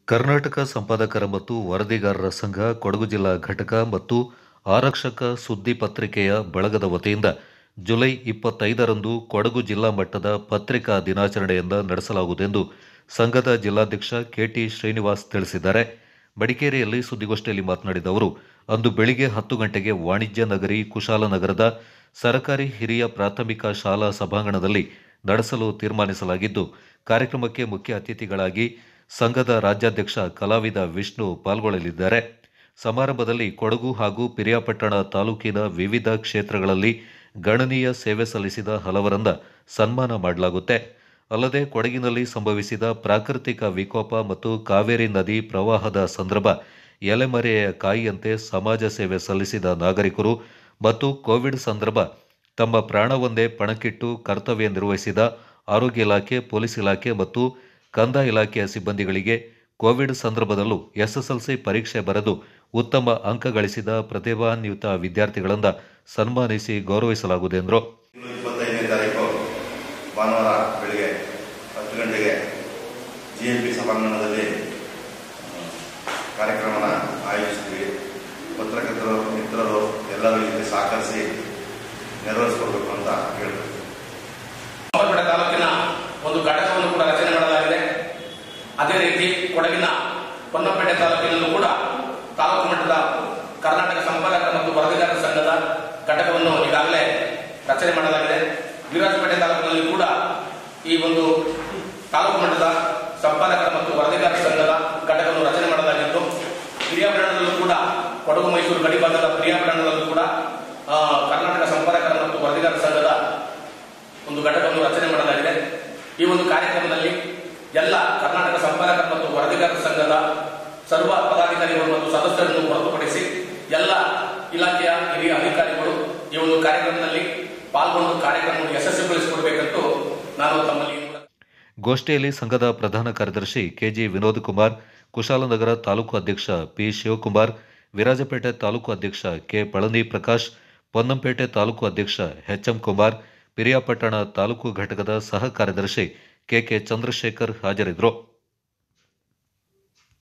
ಕರ್ನಾಟಕ ಸಂಪಾದಕರ ಮತ್ತು ವರದಿಗಾರರ ಸಂಘ ಕೊಡಗು ಜಿಲ್ಲಾ ಘಟಕ ಮತ್ತು ಆರಕ್ಷಕ ಸುದ್ದಿ ಪತ್ರಿಕೆಯ ಬಳಗದ ವತಿಯಿಂದ ಜುಲೈ 25ರಂದು ಕೊಡಗು ಜಿಲ್ಲಾ ಮಟ್ಟದ ಪತ್ರಿಕಾ ದಿನಾಚರಣೆಯನ್ನು ನಡೆಸಲಾಗುವುದೆಂದು ಸಂಘದ ಜಿಲ್ಲಾಧ್ಯಕ್ಷ ಕೆಟಿ ಶ್ರೀನಿವಾಸ್ ತಿಳಿಸಿದ್ದಾರೆ. ಮಡಿಕೇರಿಯಲ್ಲಿ ಸುದ್ದಿಗೋಷ್ಠಿಯಲ್ಲಿ ಮಾತನಾಡಿದ ಅವರು, ಅಂದು ಬೆಳಿಗ್ಗೆ 10 ಗಂಟೆಗೆ ವಾಣಿಜ್ಯ ನಗರಿ ಕುಶಾಲನಗರದ ಸರ್ಕಾರಿ ಹಿರಿಯ ಪ್ರಾಥಮಿಕ ಶಾಲಾ ಸಭಾಂಗಣದಲ್ಲಿ ನಡೆಸಲು ತೀರ್ಮಾನಿಸಲಾಗಿದ್ದು, ಕಾರ್ಯಕ್ರಮಕ್ಕೆ ಮುಖ್ಯ ಅತಿಥಿಗಳಾಗಿ ಸಂಘದ ರಾಜ್ಯಾಧ್ಯಕ್ಷ ಕಲಾವಿದ ವಿಷ್ಣು ಪಾಲ್ಗೊಳ್ಳಲಿದ್ದಾರೆ. ಸಮಾರಂಭದಲ್ಲಿ ಕೊಡಗು ಹಾಗೂ ಪಿರಿಯಾಪಟ್ಟಣ ತಾಲೂಕಿನ ವಿವಿಧ ಕ್ಷೇತ್ರಗಳಲ್ಲಿ ಗಣನೀಯ ಸೇವೆ ಸಲ್ಲಿಸಿದ ಹಲವರನ್ನ ಸನ್ಮಾನ ಮಾಡಲಾಗುತ್ತೆ. ಅಲ್ಲದೆ ಕೊಡಗಿನಲ್ಲಿ ಸಂಭವಿಸಿದ ಪ್ರಾಕೃತಿಕ ವಿಕೋಪ ಮತ್ತು ಕಾವೇರಿ ನದಿ ಪ್ರವಾಹದ ಸಂದರ್ಭ ಎಲೆಮರೆಯ ಕಾಯಿಯಂತೆ ಸಮಾಜ ಸೇವೆ ಸಲ್ಲಿಸಿದ ನಾಗರಿಕರು ಮತ್ತು ಕೋವಿಡ್ ಸಂದರ್ಭ ತಮ್ಮ ಪ್ರಾಣವನ್ನೇ ಪಣಕ್ಕಿಟ್ಟು ಕರ್ತವ್ಯ ನಿರ್ವಹಿಸಿದ ಆರೋಗ್ಯ ಇಲಾಖೆ, ಪೊಲೀಸ್ ಇಲಾಖೆ ಮತ್ತು ಕಂದಾಯ ಇಲಾಖೆಯ ಸಿಬ್ಬಂದಿಗಳಿಗೆ ಕೋವಿಡ್ ಸಂದರ್ಭದಲ್ಲೂ ಎಸ್ಎಸ್ಎಲ್ಸಿ ಪರೀಕ್ಷೆ ಬರೆದು ಉತ್ತಮ ಅಂಕ ಗಳಿಸಿದ ಪ್ರತಿಭಾನ್ವಿತ ವಿದ್ಯಾರ್ಥಿಗಳನ್ನು ಸನ್ಮಾನಿಸಿ ಗೌರವಿಸಲಾಗುವುದು ಎಂದರು. 25ನೇ ತಾರೀಕು ಭಾನುವಾರ ಬೆಳಿಗ್ಗೆ 10 ಗಂಟೆಗೆ ಜಿಎಂಪಿ ಸಭಾಂಗಣದಲ್ಲಿ ಕಾರ್ಯಕ್ರಮನ ಆಯೋಜಿಸ್ತೀವಿ. ಪತ್ರಕರ್ತರು, ಮಿತ್ರರು ಎಲ್ಲರೂ ಇಲ್ಲಿ ಸಹಕರಿಸಿ ನೆರವೇರಿಸಿಕೊಡ್ಬೇಕು ಅಂತ ಹೇಳ್ತೀವಿ. ತಾಲೂಕಿನ ಒಂದು ಘಟಕವನ್ನು ಕೂಡ ರಚನೆ ಮಾಡಲಾಗಿದೆ. ಅದೇ ರೀತಿ ಕೊಡಗಿನ ಪೊನ್ನಂಪೇಟೆ ತಾಲೂಕಿನಲ್ಲೂ ಕೂಡ ತಾಲೂಕು ಮಟ್ಟದ ಕರ್ನಾಟಕ ಸಂಪಾದಕರ ಮತ್ತು ವರದಿಗಾರರ ಸಂಘದ ಘಟಕವನ್ನು ಈಗಾಗಲೇ ರಚನೆ ಮಾಡಲಾಗಿದೆ. ವಿರಾಜಪೇಟೆ ತಾಲೂಕಿನಲ್ಲಿ ಕೂಡ ಈ ಒಂದು ತಾಲೂಕು ಮಟ್ಟದ ಸಂಪಾದಕರ ಮತ್ತು ವರದಿಗಾರರ ಸಂಘದ ಘಟಕವನ್ನು ರಚನೆ ಮಾಡಲಾಗಿದ್ದು, ಪಿರಿಯಾಪಟ್ಟಣದಲ್ಲೂ ಕೂಡ ಕೊಡಗು ಮೈಸೂರು ಗಡಿ ಭಾಗದ ಪಿರಿಯಾಪಟ್ಟಣದಲ್ಲೂ ಕೂಡ ಕರ್ನಾಟಕ ಸಂಪಾದಕರ ಮತ್ತು ವರದಿಗಾರರ ಸಂಘದ ಒಂದು ಘಟಕವನ್ನು ರಚನೆ ಮಾಡಲಾಗಿದೆ. ಈ ಒಂದು ಕಾರ್ಯಕ್ರಮದಲ್ಲಿ ಎಲ್ಲ ಕರ್ನಾಟಕ ಸಂಪಾದಕರ ಮತ್ತು ವರದಿಗಾರರ ಸಂಘದ ಸರ್ವ ಪದಾಧಿಕಾರಿಗಳು ಮತ್ತು ಸದಸ್ಯರನ್ನು ಹೊರತುಪಡಿಸಿ ಎಲ್ಲ ಇಲಾಖೆಯ ಹಿರಿಯ ಅಧಿಕಾರಿಗಳು ಈ ಒಂದು ಕಾರ್ಯಕ್ರಮದಲ್ಲಿ ಪಾಲ್ಗೊಂಡು ಕಾರ್ಯಕ್ರಮವನ್ನು ಯಶಸ್ವಿಗೊಳಿಸಿಕೊಡಬೇಕೆಂದು ನಾನು ತಮ್ಮಲ್ಲಿ. ಗೋಷ್ಠಿಯಲ್ಲಿ ಸಂಘದ ಪ್ರಧಾನ ಕಾರ್ಯದರ್ಶಿ ಕೆಜಿ ವಿನೋದ್ ಕುಮಾರ್, ಕುಶಾಲನಗರ ತಾಲೂಕು ಅಧ್ಯಕ್ಷ ಪಿ ಶಿವಕುಮಾರ್, ವಿರಾಜಪೇಟೆ ತಾಲೂಕು ಅಧ್ಯಕ್ಷ ಕೆ ಪಳನಿ ಪ್ರಕಾಶ್, ಪೊನ್ನಂಪೇಟೆ ತಾಲೂಕು ಅಧ್ಯಕ್ಷ ಎಚ್ಎಂ ಕುಮಾರ್, ಪಿರಿಯಾಪಟ್ಟಣ ತಾಲೂಕು ಘಟಕದ ಸಹ ಕಾರ್ಯದರ್ಶಿ ಕೆಕೆ ಚಂದ್ರಶೇಖರ್ ಹಾಜರಿದ್ದರು.